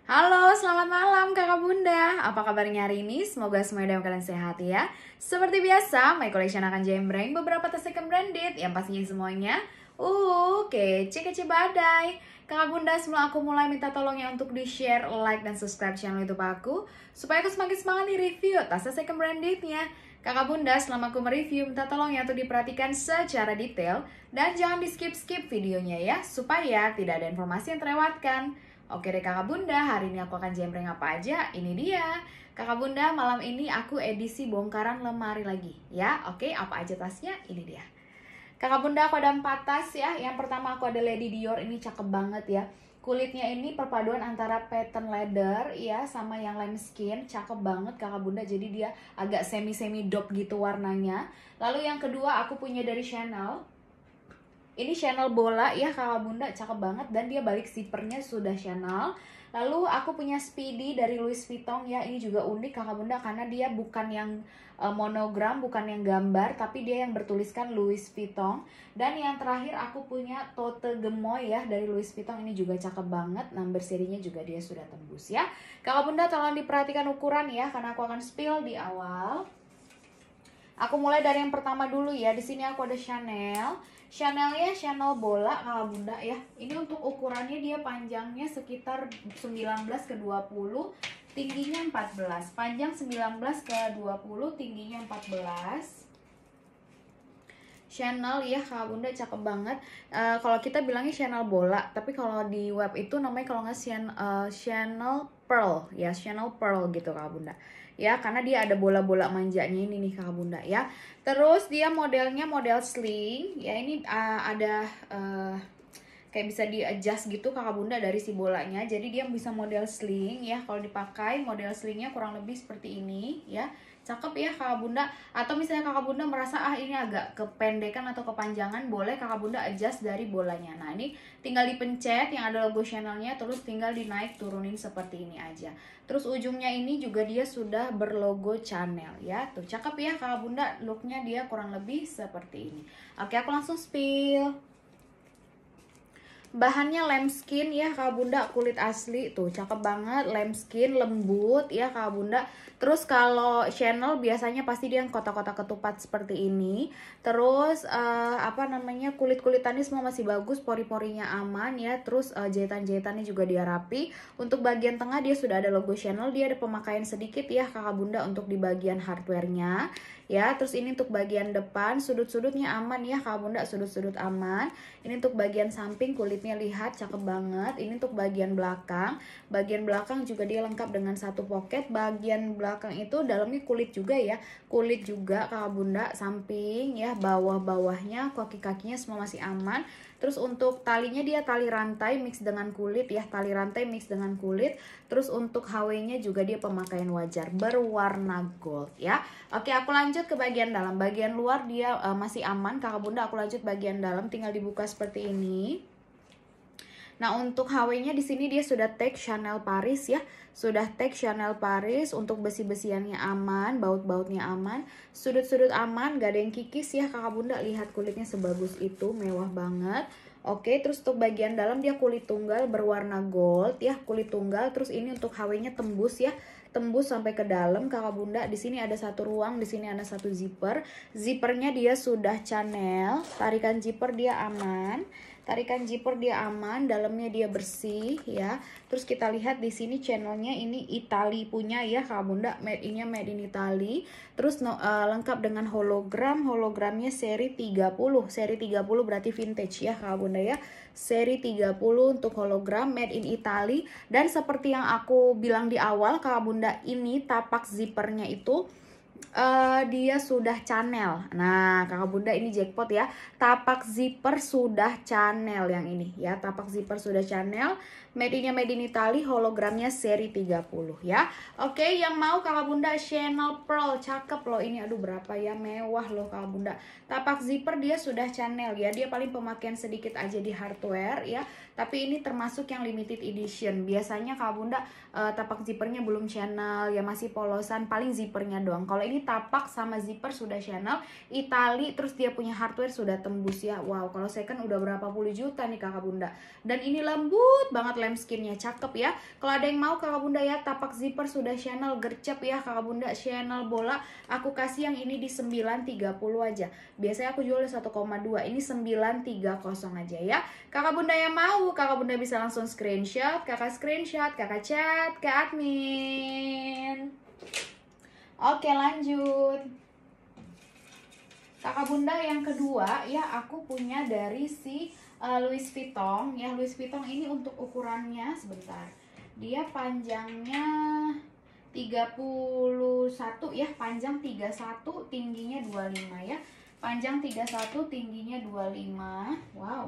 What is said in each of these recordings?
Halo, selamat malam kakak bunda. Apa kabarnya hari ini? Semoga semuanya dalam keadaan sehat ya. Seperti biasa, My Collection akan jembreng beberapa tas second branded yang pastinya semuanya kece-kece badai. Kakak bunda, sebelum aku mulai minta tolongnya untuk di-share, like, dan subscribe channel YouTube aku supaya aku semakin semangat di review tas second brandednya. Kakak bunda, selama aku mereview, minta tolongnya untuk diperhatikan secara detail dan jangan di-skip-skip videonya ya, supaya tidak ada informasi yang terlewatkan. Oke deh kakak bunda, hari ini aku akan jembreng apa aja? Ini dia. Kakak bunda, malam ini aku edisi bongkaran lemari lagi ya. Oke, apa aja tasnya? Ini dia. Kakak bunda, aku ada 4 tas ya. Yang pertama aku ada Lady Dior, ini cakep banget ya. Kulitnya ini perpaduan antara pattern leather ya sama yang lime skin, cakep banget kakak bunda. Jadi dia agak semi-semi dope gitu warnanya. Lalu yang kedua aku punya dari Chanel. Ini Chanel bola ya kakak bunda, cakep banget dan dia balik zippernya sudah Chanel. Lalu aku punya Speedy dari Louis Vuitton ya, ini juga unik kakak bunda karena dia bukan yang monogram, bukan yang gambar, tapi dia yang bertuliskan Louis Vuitton. Dan yang terakhir aku punya Tote Gemoy ya dari Louis Vuitton, ini juga cakep banget, number serinya juga dia sudah tembus ya. Kakak bunda tolong diperhatikan ukuran ya karena aku akan spill di awal. Aku mulai dari yang pertama dulu ya. Di sini aku ada Chanel. Chanelnya Chanel bola kakak bunda ya. Ini untuk ukurannya dia panjangnya sekitar 19 ke 20, tingginya 14. Panjang 19 ke 20, tingginya 14. Chanel ya kakak bunda, cakep banget. Kalau kita bilangnya Chanel bola, tapi kalau di web itu namanya kalau nggak Chanel Pearl ya, Chanel Pearl gitu kakak bunda ya, karena dia ada bola-bola manjanya ini nih kakak bunda ya. Terus dia modelnya model sling ya, ini ada kayak bisa di adjust gitu kakak bunda dari si bolanya, jadi dia bisa model sling ya. Kalau dipakai model slingnya kurang lebih seperti ini ya, cakep ya kakak bunda. Atau misalnya kakak bunda merasa ini agak kependekan atau kepanjangan, boleh kakak bunda adjust dari bolanya. Nah ini tinggal dipencet yang ada logo Chanelnya, terus tinggal dinaik turunin seperti ini aja. Terus ujungnya ini juga dia sudah berlogo Chanel ya, tuh cakep ya kakak bunda. Looknya dia kurang lebih seperti ini. Oke, aku langsung spill. Bahannya lambskin ya kak bunda, kulit asli tuh cakep banget, lambskin lembut ya kak bunda. Terus kalau Chanel biasanya pasti dia yang kotak-kotak ketupat seperti ini. Terus apa namanya, kulit-kulitannya semua masih bagus, pori-porinya aman ya. Terus jahitan-jahitannya juga dia rapi. Untuk bagian tengah dia sudah ada logo Chanel, dia ada pemakaian sedikit ya kakak bunda untuk di bagian hardware-nya ya. Terus ini untuk bagian depan, sudut-sudutnya aman ya kak bunda, sudut-sudut aman. Ini untuk bagian samping, kulitnya lihat cakep banget. Ini untuk bagian belakang. Bagian belakang juga dia lengkap dengan satu pocket. Bagian belakang itu dalamnya kulit juga ya. Kulit juga kakak bunda, samping ya, bawah-bawahnya, kaki-kakinya semua masih aman. Terus untuk talinya dia tali rantai mix dengan kulit ya, tali rantai mix dengan kulit. Terus untuk HW-nya juga dia pemakaian wajar berwarna gold ya. Oke, aku lanjut ke bagian dalam. Bagian luar dia masih aman kakak bunda. Aku lanjut bagian dalam, tinggal dibuka seperti ini. Nah, untuk HW-nya di sini dia sudah tag Chanel Paris ya. Sudah tag Chanel Paris. Untuk besi-besiannya aman, baut-bautnya aman, sudut-sudut aman, gak ada yang kikis ya kakak bunda. Lihat kulitnya sebagus itu, mewah banget. Oke, terus untuk bagian dalam dia kulit tunggal berwarna gold ya, kulit tunggal. Terus ini untuk HW-nya tembus ya, tembus sampai ke dalam kakak bunda. Di sini ada satu ruang, di sini ada satu zipper. Zippernya dia sudah Chanel, tarikan zipper dia aman. Tarikan zipper dia aman, dalamnya dia bersih ya. Terus kita lihat di sini channelnya ini Itali punya ya kak bunda, made in Italy. Terus lengkap dengan hologram, hologramnya seri 30. Seri 30 berarti vintage ya kak bunda ya. Seri 30 untuk hologram, made in Italy. Dan seperti yang aku bilang di awal kakak bunda, ini tapak zippernya itu dia sudah Chanel. Nah kakak bunda ini jackpot ya, tapak zipper sudah Chanel yang ini ya. Tapak zipper sudah Chanel, made in Italy, hologramnya seri 30 ya. Oke, yang mau kakak bunda Chanel Pearl, cakep loh ini. Aduh berapa ya, mewah loh kakak bunda. Tapak zipper dia sudah Chanel ya. Dia paling pemakaian sedikit aja di hardware ya, tapi ini termasuk yang limited edition. Biasanya kakak bunda tapak zippernya belum Chanel ya, masih polosan, paling zippernya doang. Kalau ini ini tapak sama zipper sudah Chanel, Itali, terus dia punya hardware sudah tembus ya. Wow, kalau second udah berapa puluh juta nih kakak bunda. Dan ini lembut banget lamb-skinnya, cakep ya. Kalau ada yang mau kakak bunda ya, tapak zipper sudah Chanel, gercep ya kakak bunda. Chanel bola, aku kasih yang ini di 930 aja. Biasanya aku jual 1,2, ini 930 aja ya. Kakak bunda yang mau, kakak bunda bisa langsung screenshot, kakak chat ke admin. Oke, lanjut. Kakak bunda yang kedua ya, aku punya dari si Louis Vuitton ya. Louis Vuitton ini untuk ukurannya sebentar. Dia panjangnya 31 ya, panjang 31, tingginya 25 ya. Panjang 31, tingginya 25. Wow.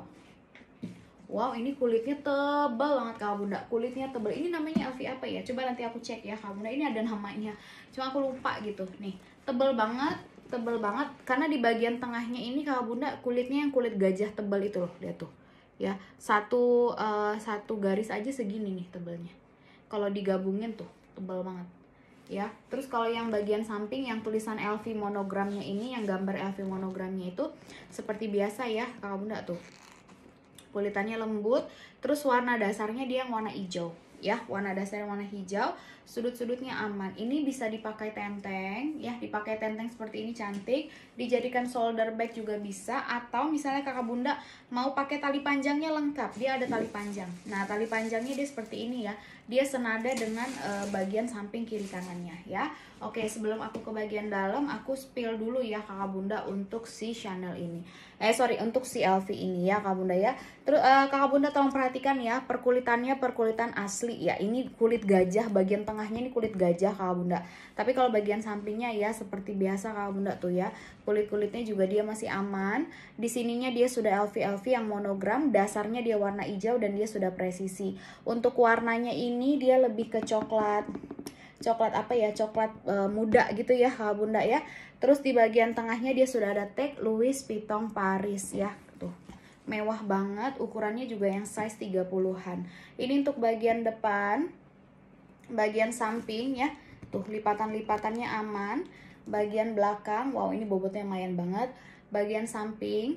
Wow, ini kulitnya tebal banget kakak bunda. Kulitnya tebal. Ini namanya LV apa ya? Coba nanti aku cek ya kakak bunda. Ini ada namanya. Cuma aku lupa gitu. Nih, tebal banget. Tebal banget. Karena di bagian tengahnya ini kakak bunda kulitnya yang kulit gajah tebal itu loh. Lihat tuh. Ya, satu garis aja segini nih tebalnya. Kalau digabungin tuh tebal banget. Ya, terus kalau yang bagian samping yang tulisan LV monogramnya ini, yang gambar LV monogramnya itu seperti biasa ya kakak bunda tuh. Kulitannya lembut, terus warna dasarnya dia yang warna hijau ya, warna dasarnya warna hijau, sudut-sudutnya aman. Ini bisa dipakai tenteng ya, dipakai tenteng seperti ini cantik, dijadikan shoulder bag juga bisa, atau misalnya kakak bunda mau pakai tali panjangnya lengkap, dia ada tali panjang. Nah, tali panjangnya dia seperti ini ya, dia senada dengan bagian samping kiri kanannya ya. Oke, sebelum aku ke bagian dalam, aku spill dulu ya kakak bunda untuk si Chanel ini. Untuk si LV ini ya kakak bunda ya. Terus kakak bunda tolong perhatikan ya, perkulitannya perkulitan asli ya. Ini kulit gajah, bagian tengahnya ini kulit gajah kakak bunda. Tapi kalau bagian sampingnya ya seperti biasa kakak bunda tuh ya. Kulit-kulitnya juga dia masih aman. Di sininya dia sudah LV yang monogram, dasarnya dia warna hijau dan dia sudah presisi. Untuk warnanya ini dia lebih ke coklat apa ya, coklat muda gitu ya kakak bunda ya. Terus di bagian tengahnya dia sudah ada tag Louis Vuitton Paris ya. Tuh, mewah banget, ukurannya juga yang size 30-an. Ini untuk bagian depan, bagian samping ya. Tuh, lipatan-lipatannya aman. Bagian belakang, wow ini bobotnya lumayan banget. Bagian samping,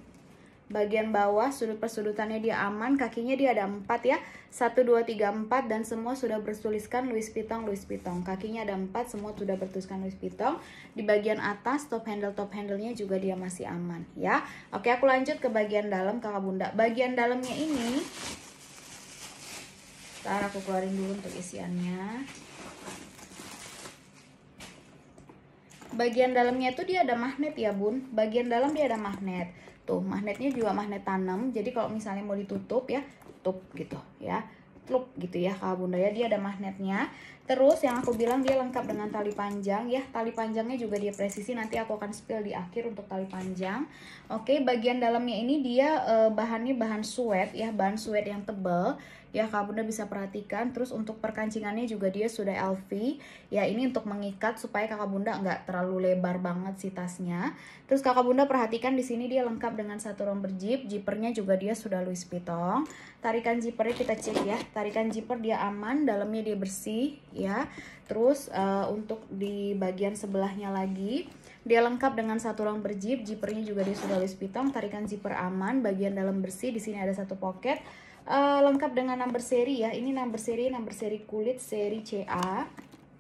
bagian bawah, sudut persudutannya dia aman, kakinya dia ada 4 ya, 1, 2, 3, 4, dan semua sudah bertuliskan Louis Vuitton. Kakinya ada 4, semua sudah bertuliskan Louis Vuitton. Di bagian atas top handle-nya juga dia masih aman ya. Oke, aku lanjut ke bagian dalam kakak bunda. Bagian dalamnya ini, ntar aku keluarin dulu untuk isiannya. Bagian dalamnya itu dia ada magnet ya bun, bagian dalam dia ada magnet. Tuh, magnetnya juga magnet tanam. Jadi kalau misalnya mau ditutup ya, tutup gitu ya. Tutup gitu ya kakak bunda ya, dia ada magnetnya. Terus yang aku bilang dia lengkap dengan tali panjang ya. Tali panjangnya juga dia presisi, nanti aku akan spill di akhir untuk tali panjang. Oke, bagian dalamnya ini dia bahannya bahan suede ya, bahan suede yang tebal. Ya kakak bunda bisa perhatikan. Terus untuk perkancingannya juga dia sudah LV ya, ini untuk mengikat supaya kakak bunda nggak terlalu lebar banget si tasnya. Terus kakak bunda perhatikan di sini dia lengkap dengan satu romper zip, zippernya juga dia sudah Louis Vuitton. Tarikan zippernya kita cek ya, tarikan zipper dia aman, dalamnya dia bersih ya. Terus untuk di bagian sebelahnya lagi dia lengkap dengan satu romper zip, zippernya juga dia sudah Louis Vuitton. Tarikan zipper aman, bagian dalam bersih, di sini ada satu pocket. Lengkap dengan number seri ya. Ini number seri kulit seri CA.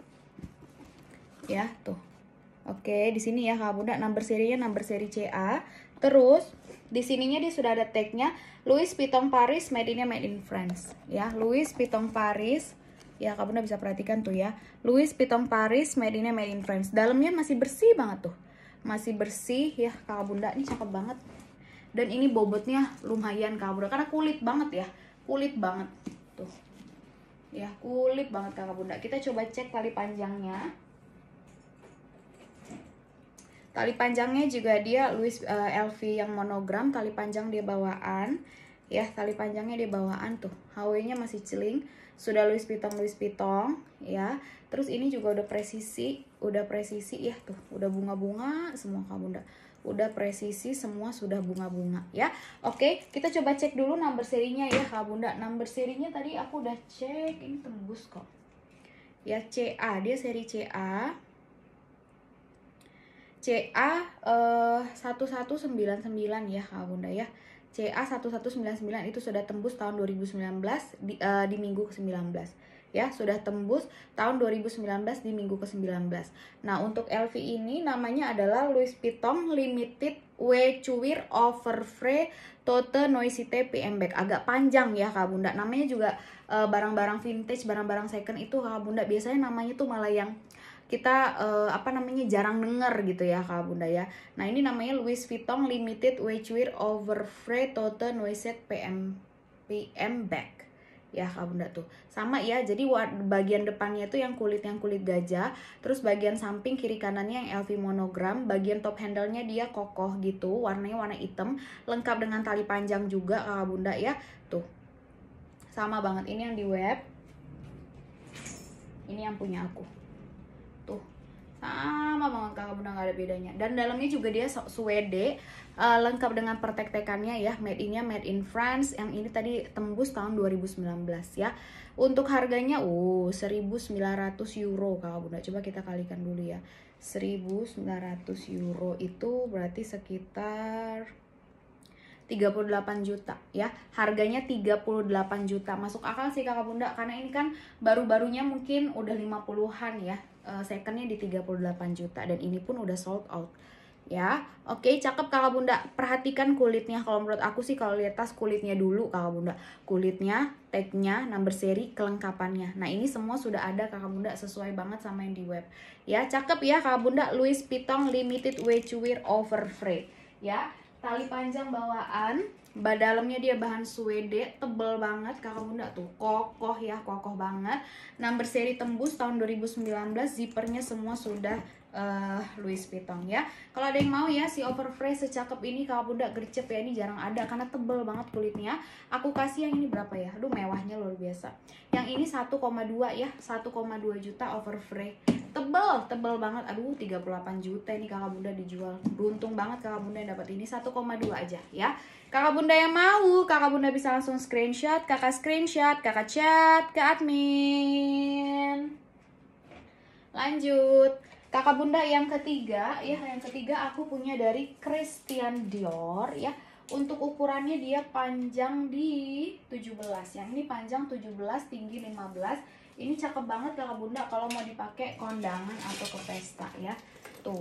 Ya, tuh. Oke, di sini ya Kak Bunda number serinya number seri CA. Terus di sininya dia sudah ada tagnya Louis Vuitton Paris, made in France ya. Louis Vuitton Paris. Ya, Kak Bunda bisa perhatikan tuh ya. Louis Vuitton Paris, made in France. Dalamnya masih bersih banget tuh. Masih bersih ya Kak Bunda. Ini cakep banget. Dan ini bobotnya lumayan Kak Bunda, karena kulit banget ya, kulit banget tuh ya, kulit banget Kak Bunda. Kita coba cek tali panjangnya. Tali panjangnya juga dia Louis LV yang monogram, tali panjang dia bawaan ya, tali panjangnya dia bawaan tuh, HW-nya masih celing, sudah Louis Vuitton ya. Terus ini juga udah presisi ya tuh, udah bunga-bunga semua Kak Bunda. Udah presisi semua, sudah bunga-bunga ya. Oke, kita coba cek dulu number serinya ya Kak Bunda. Number serinya tadi aku udah cek, ini tembus kok. Ya CA, dia seri CA. CA 1199 ya Kak Bunda ya. CA 1199 itu sudah tembus tahun 2019 di minggu ke-19 ya, sudah tembus tahun 2019 di minggu ke-19. Nah, untuk LV ini namanya adalah Louis Vuitton Limited Wear Overfree Tote Noisette PM Bag. Agak panjang ya Kak Bunda. Namanya juga barang-barang vintage, barang-barang second itu Kak Bunda biasanya namanya tuh malah yang kita jarang denger gitu ya Kak Bunda ya. Nah, ini namanya Louis Vuitton Limited Wear Overfree Tote Noisette PM Bag ya Kak Bunda tuh. Sama ya, jadi bagian depannya itu yang kulit gajah, terus bagian samping kiri kanannya yang LV monogram, bagian top handle-nya dia kokoh gitu, warnanya warna hitam, lengkap dengan tali panjang juga Kak Bunda ya. Tuh. Sama banget, ini yang di web. Ini yang punya aku. Tuh, sama banget Kak Bunda, nggak ada bedanya. Dan dalamnya juga dia suede, lengkap dengan pertek-tekannya ya. Made in France. Yang ini tadi tembus tahun 2019 ya. Untuk harganya 1.900 euro Kak Bunda. Coba kita kalikan dulu ya. 1.900 euro itu berarti sekitar 38 juta ya. Harganya 38 juta. Masuk akal sih Kakak Bunda, karena ini kan baru-barunya mungkin udah 50-an ya. Secondnya di 38 juta dan ini pun udah sold out ya. Oke, cakep Kakak Bunda. Perhatikan kulitnya. Kalau menurut aku sih, kalau lihat tas kulitnya dulu Kakak Bunda. Kulitnya, tagnya, number seri, kelengkapannya. Nah, ini semua sudah ada Kakak Bunda, sesuai banget sama yang di web. Ya, cakep ya Kakak Bunda. Louis Vuitton Limited Wear Overfree ya. Tali panjang bawaan, dalamnya dia bahan suede, tebel banget Kakak Bunda tuh, kokoh ya, kokoh banget. Number seri tembus tahun 2019, zippernya semua sudah Louis Vuitton ya. Kalau ada yang mau ya si overfree secakep ini Kakak Bunda, gercep ya, ini jarang ada karena tebel banget kulitnya. Aku kasih yang ini berapa ya? Aduh, mewahnya luar biasa. Yang ini 1,2 ya, 1,2 juta overfree. Tebel banget. Aduh, 38 juta ini Kakak Bunda dijual. Beruntung banget Kakak Bunda yang dapat ini, 1,2 aja ya. Kakak Bunda yang mau, Kakak Bunda bisa langsung screenshot, Kakak chat ke admin. Lanjut. Kakak Bunda yang ketiga ya, yang ketiga aku punya dari Christian Dior ya. Untuk ukurannya dia panjang di 17. Yang ini panjang 17, tinggi 15. Ini cakep banget Kakak Bunda kalau mau dipakai kondangan atau ke pesta ya. Tuh.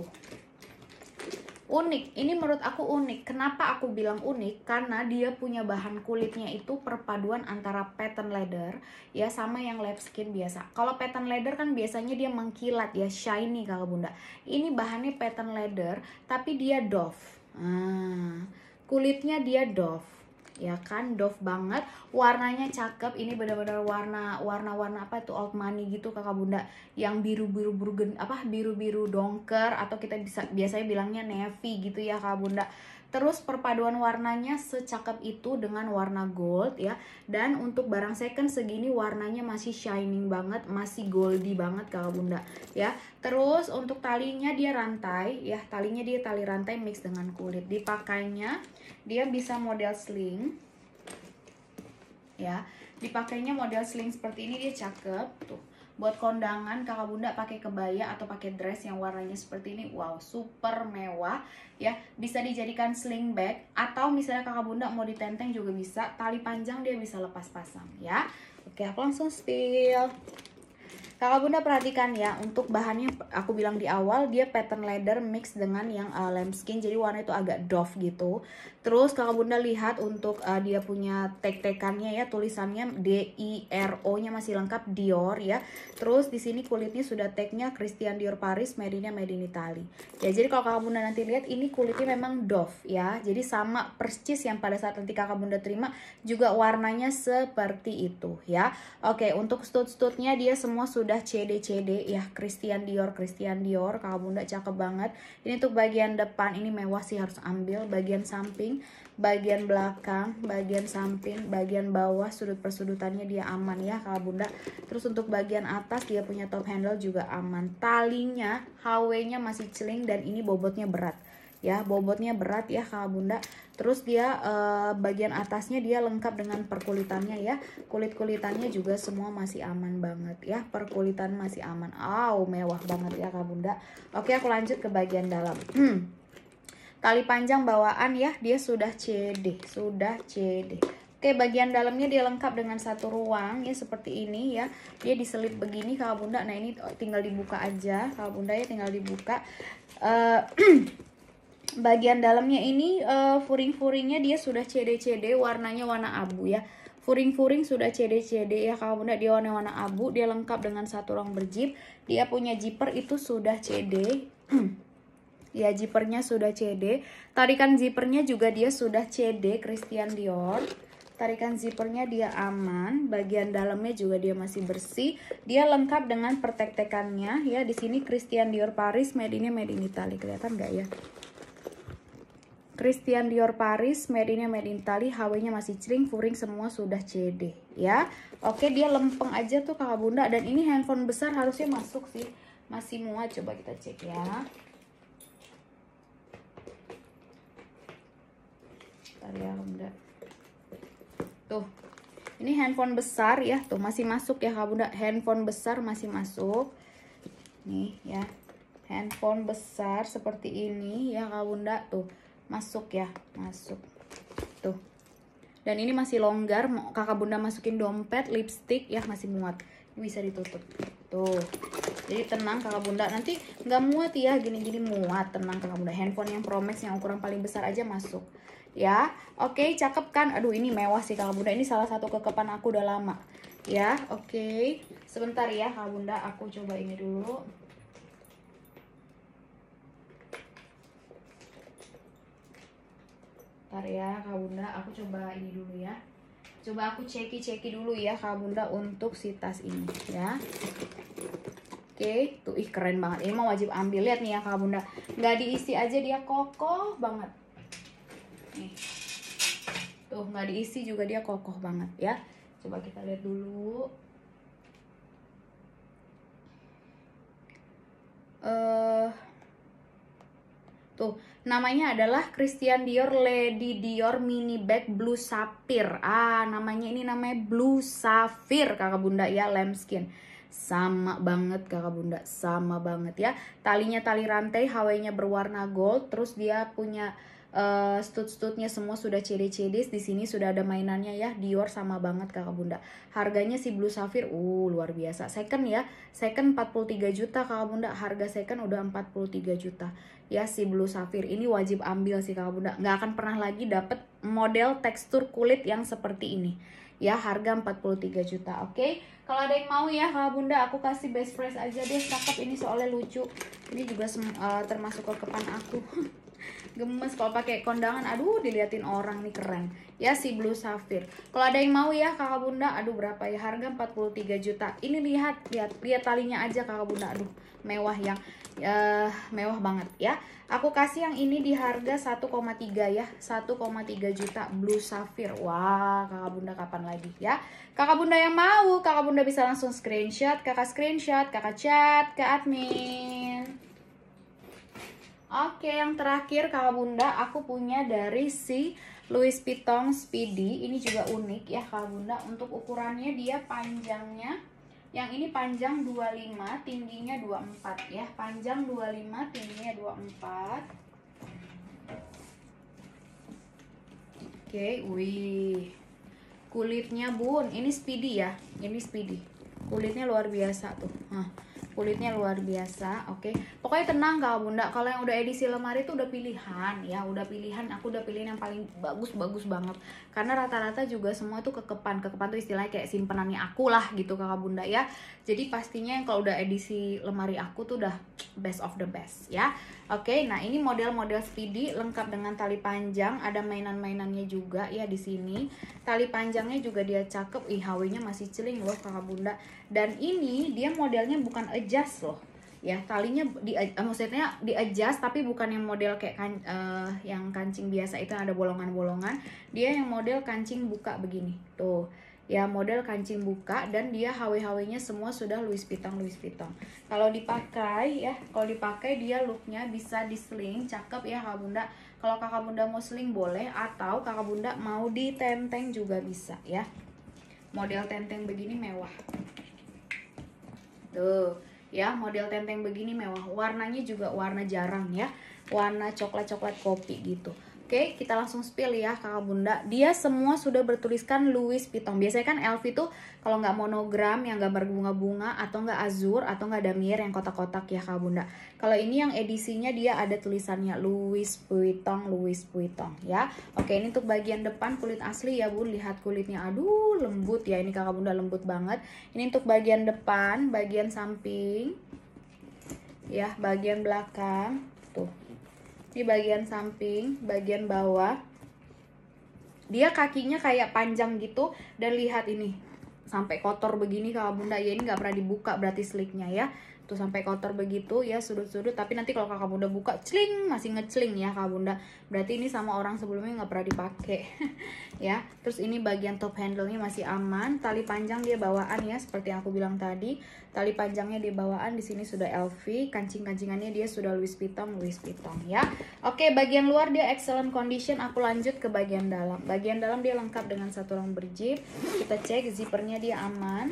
Unik, ini menurut aku unik. Kenapa aku bilang unik? Karena dia punya bahan kulitnya itu perpaduan antara patent leather ya sama yang lambskin biasa. Kalau patent leather kan biasanya dia mengkilat ya, shiny Kakak Bunda. Ini bahannya patent leather tapi dia doff. Kulitnya dia doff. Ya kan, doff banget, warnanya cakep. Ini benar-benar warna apa itu, old money gitu Kakak Bunda, yang biru-biru biru-biru dongker, atau kita biasanya bilangnya navy gitu ya Kakak Bunda. Terus perpaduan warnanya secakep itu dengan warna gold ya. Dan untuk barang second segini warnanya masih shining banget, masih goldy banget Kakak Bunda ya. Terus untuk talinya dia rantai ya, talinya dia tali rantai mix dengan kulit. Dipakainya dia bisa model sling ya. Dipakainya model sling seperti ini, dia cakep tuh. Buat kondangan Kakak Bunda pakai kebaya atau pakai dress yang warnanya seperti ini, wow, super mewah ya. Bisa dijadikan sling bag atau misalnya Kakak Bunda mau ditenteng juga bisa. Tali panjang dia bisa lepas pasang ya. Oke, aku langsung spill. Kakak Bunda perhatikan ya, untuk bahannya aku bilang di awal dia patent leather mix dengan yang lambskin, jadi warna itu agak doff gitu. Terus Kakak Bunda lihat untuk dia punya tag-tagannya ya, tulisannya DIRO nya masih lengkap, Dior ya. Terus di sini kulitnya sudah tagnya Christian Dior Paris, made in Italy. Ya, jadi kalau Kakak Bunda nanti lihat ini kulitnya memang doff ya. Jadi sama persis yang pada saat nanti Kakak Bunda terima juga warnanya seperti itu ya. Oke, untuk stud-studnya dia semua sudah CD ya, Christian Dior Kakak Bunda, cakep banget. Ini untuk bagian depan ini mewah sih, harus ambil. Bagian samping, bagian belakang, bagian samping, bagian bawah, sudut persudutannya dia aman ya Kakak Bunda. Terus untuk bagian atas dia punya top handle juga aman. Talinya HW nya masih celing dan ini bobotnya berat ya, bobotnya berat ya kakak bunda. Terus dia bagian atasnya dia lengkap dengan perkulitannya ya, kulit-kulitannya juga semua masih aman banget ya, perkulitan masih aman. Mewah banget ya kakak bunda. Oke, aku lanjut ke bagian dalam. Tali panjang bawaan ya, dia sudah CD, sudah CD. Oke, bagian dalamnya dia lengkap dengan satu ruang ya, seperti ini ya. Dia diselip begini kakak bunda. Nah ini tinggal dibuka aja kakak bunda ya, tinggal dibuka. Bagian dalamnya ini furing-furingnya dia sudah CD-CD, warnanya warna abu ya. Furing-furing sudah CD-CD ya kakak bunda, dia warna-warna abu. Dia lengkap dengan satu ruang berjip. Dia punya zipper itu sudah CD. Ya, zippernya sudah CD. Tarikan zippernya juga dia sudah CD Christian Dior. Tarikan zippernya dia aman. Bagian dalamnya juga dia masih bersih. Dia lengkap dengan pertek-tekannya ya. Di sini Christian Dior Paris, made in Italy. Kelihatan nggak ya? Christian Dior Paris, made in Italy. HW-nya masih cering, furing semua sudah CD ya. Oke, dia lempeng aja tuh kakak bunda. Dan ini handphone besar harusnya masuk sih. Masih muat, coba kita cek ya. Ya bunda, tuh ini handphone besar ya, tuh masih masuk ya kak bunda, handphone besar masih masuk nih ya, handphone besar seperti ini ya kak bunda, tuh masuk ya, masuk tuh. Dan ini masih longgar, mau kakak bunda masukin dompet, lipstick ya, masih muat. Ini bisa ditutup tuh, jadi tenang kakak bunda, nanti nggak muat ya, gini-gini muat, tenang kakak bunda. Handphone yang Pro Max yang ukuran paling besar aja masuk ya. Oke, cakep kan? Aduh, ini mewah sih kakak bunda, ini salah satu kekepan aku udah lama ya. Oke, sebentar ya kakak bunda, aku coba ini dulu. Bentar ya kakak bunda, aku coba ini dulu ya. Coba aku ceki dulu ya kakak bunda untuk si tas ini ya. Oke, tuh ih keren banget. Ini mau wajib ambil, lihat nih ya kakak bunda. Nggak diisi aja dia kokoh banget. Nih. Tuh nggak diisi juga dia kokoh banget ya. Coba kita lihat dulu. Tuh, namanya adalah Christian Dior Lady Dior Mini Bag Blue Sapphire. Namanya ini namanya Blue Sapphire kakak bunda ya, lambskin. Sama banget kakak bunda, sama banget ya. Talinya tali rantai, HW-nya berwarna gold. Terus dia punya stud-studnya semua sudah CD-CD. Di sini sudah ada mainannya ya, Dior sama banget kakak bunda. Harganya si Blue Sapphire luar biasa. Second ya, second 43 juta kakak bunda. Harga second udah 43 juta ya, si Blue Sapphire ini wajib ambil sih kakak bunda. Nggak akan pernah lagi dapet model tekstur kulit yang seperti ini ya. Harga 43 juta. Oke, kalau ada yang mau ya kakak bunda, aku kasih best price aja deh. Cakep ini soalnya lucu. Ini juga termasuk kekepan aku. Gemes kalau pakai kondangan, aduh diliatin orang nih, keren ya si Blue Sapphire. Kalau ada yang mau ya kakak bunda, aduh berapa ya, harga 43 juta. Ini lihat talinya aja kakak bunda, aduh mewah yang mewah banget ya. Aku kasih yang ini di harga 1,3 ya, 1,3 juta Blue Sapphire. Wah kakak bunda kapan lagi ya. Kakak bunda yang mau, kakak bunda bisa langsung screenshot, kakak chat ke admin. Oke, yang terakhir kakak bunda, aku punya dari si Louis Vuitton Speedy. Ini juga unik ya kakak bunda. Untuk ukurannya dia panjangnya, yang ini panjang 25, tingginya 24 ya. Panjang 25, tingginya 24. Oke, wih. Kulitnya bun, ini Speedy ya. Ini Speedy. Kulitnya luar biasa tuh. Kulitnya luar biasa. Oke, pokoknya tenang kakak bunda, kalau yang udah edisi lemari itu udah pilihan ya, udah pilihan. Aku udah pilihin yang paling bagus banget, karena rata-rata juga semua tuh kekepan tuh istilahnya kayak simpenannya aku lah gitu kakak bunda ya. Jadi pastinya yang kalau udah edisi lemari aku tuh udah best of the best ya. Oke, nah ini model-model Speedy lengkap dengan tali panjang, ada mainan-mainannya juga ya di sini. Tali panjangnya juga dia cakep, HW-nya masih celing loh kakak bunda. Dan ini dia modelnya bukan adjust loh ya, talinya maksudnya di adjust, tapi bukan yang model kayak yang kancing biasa itu yang ada bolongan-bolongan. Dia yang model kancing buka begini tuh ya, model kancing buka, dan dia HW-HW-nya semua sudah Louis Vuitton. Kalau dipakai ya, dia looknya bisa di sling, cakep ya kakak bunda. Kalau kakak bunda mau sling boleh, atau kakak bunda mau di tenteng juga bisa ya. Model tenteng begini mewah tuh ya, model tenteng begini mewah. Warnanya juga warna jarang ya, warna coklat kopi gitu. Oke, kita langsung spill ya kakak bunda. Dia semua sudah bertuliskan Louis Vuitton. Biasanya kan LV tuh kalau nggak monogram yang gambar bunga-bunga, atau nggak azur, atau nggak damier yang kotak-kotak ya kakak bunda. Kalau ini yang edisinya dia ada tulisannya Louis Vuitton ya. Oke, ini untuk bagian depan kulit asli ya bun. Lihat kulitnya, aduh lembut ya, ini kakak bunda, lembut banget. Ini untuk bagian depan, bagian samping ya, bagian belakang tuh. Di bagian samping, bagian bawah, dia kakinya kayak panjang gitu, dan lihat ini sampai kotor begini kakak bunda ya. Ini nggak pernah dibuka berarti sliknya ya, tuh sampai kotor begitu ya, sudut-sudut. Tapi nanti kalau kakak bunda buka, celing, masih ngeceling ya kakak bunda, berarti ini sama orang sebelumnya nggak pernah dipakai ya. Terus ini bagian top handle-nya masih aman. Tali panjang dia bawaan ya, seperti yang aku bilang tadi, tali panjangnya dia bawaan. Di sini sudah LV, kancing-kancingannya dia sudah Louis Vuitton ya. Oke, bagian luar dia excellent condition. Aku lanjut ke bagian dalam. Bagian dalam dia lengkap dengan satu rubber zip. Kita cek zippernya dia aman.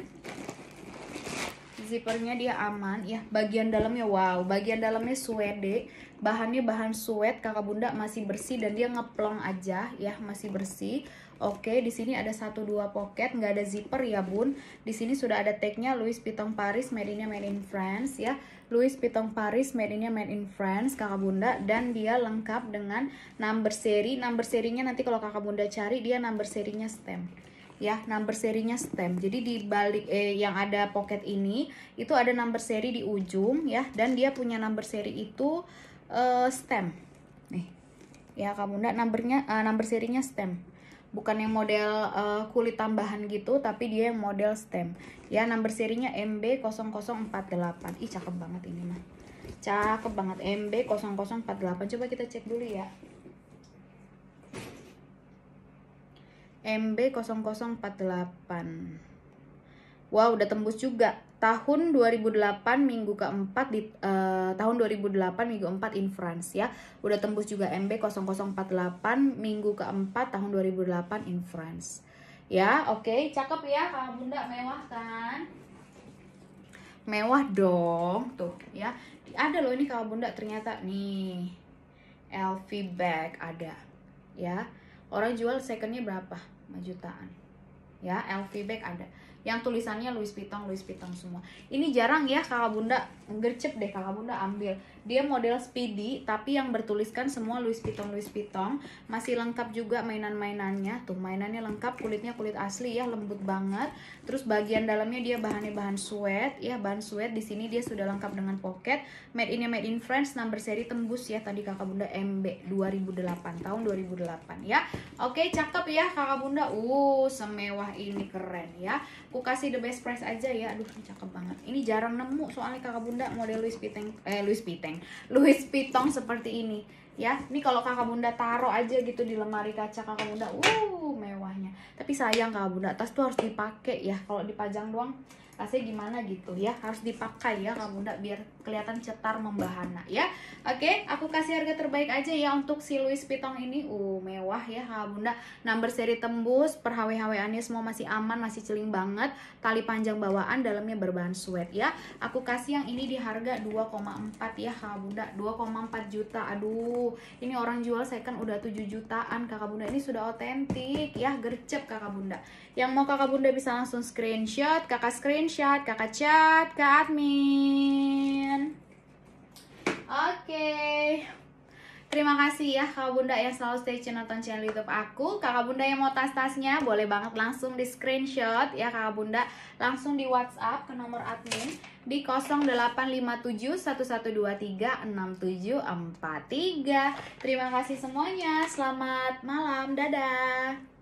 Zippernya dia aman ya. Bagian dalamnya, wow, bagian dalamnya suede, bahannya bahan suede kakak bunda, masih bersih, dan dia ngeplong aja ya, masih bersih. Oke, di sini ada 1-2 pocket, nggak ada zipper ya bun. Di sini sudah ada tagnya Louis Vuitton Paris, made in France ya. Louis Vuitton Paris, made in France kakak bunda, dan dia lengkap dengan number seri. Number serinya nanti kalau kakak bunda cari, dia number serinya stamp ya, number serinya stamp. Jadi di balik yang ada pocket ini itu ada number seri di ujung ya, dan dia punya number seri itu stamp nih ya kak bunda. Number serinya stamp, bukan yang model kulit tambahan gitu, tapi dia yang model stamp ya. Number serinya MB0048. Ih cakep banget ini mah, cakep banget, MB0048. Coba kita cek dulu ya, MB0048. Wow, udah tembus juga. Tahun 2008 minggu keempat di tahun 2008 minggu 4 in France ya. Udah tembus juga MB0048 minggu keempat tahun 2008 in France. Ya, oke, cakep ya kakak bunda, mewah kan? Mewah dong, tuh ya. Ada loh ini kakak bunda, ternyata nih LV bag ada ya. Orang jual secondnya berapa? 5 jutaan ya. LV bag ada yang tulisannya Louis Vuitton semua. Ini jarang ya kakak bunda, gercep deh kakak bunda ambil. Dia model speedy tapi yang bertuliskan semua Louis Vuitton. Masih lengkap juga mainan-mainannya. Tuh mainannya lengkap, kulitnya kulit asli ya, lembut banget. Terus bagian dalamnya dia bahannya bahan suede ya, bahan suede. Di sini dia sudah lengkap dengan pocket. Made in France, number seri tembus ya tadi kakak bunda, MB 2008, tahun 2008 ya. Oke, cakep ya kakak bunda. Semewah ini, keren ya. Aku kasih the best price aja ya. Aduh, ini cakep banget. Ini jarang nemu soalnya kakak bunda model Louis Vuitton seperti ini ya. Ini kalau kakak bunda taruh aja gitu di lemari kaca kakak bunda, mewahnya. Tapi sayang kakak bunda, tas tuh harus dipakai ya. Kalau dipajang doang rasanya gimana gitu ya, harus dipakai ya kakak bunda biar kelihatan cetar membahana ya. Oke, aku kasih harga terbaik aja ya untuk si Louis Vuitton ini. Mewah ya kakak bunda. Number seri tembus, per HW-HW-annya semua masih aman, masih celing banget. Tali panjang bawaan, dalamnya berbahan suede ya. Aku kasih yang ini di harga 2,4 ya kakak bunda, 2,4 juta. Aduh, ini orang jual second udah 7 jutaan kakak bunda. Ini sudah otentik ya, gercep kakak bunda. Yang mau kakak bunda bisa langsung screenshot, kakak chat ke admin. Oke. Terima kasih ya kakak bunda yang selalu stay tune nonton channel YouTube aku. Kakak bunda yang mau tas-tasnya boleh banget langsung di screenshot ya kakak bunda, langsung di WhatsApp ke nomor admin di 085711236743. Terima kasih semuanya. Selamat malam. Dadah.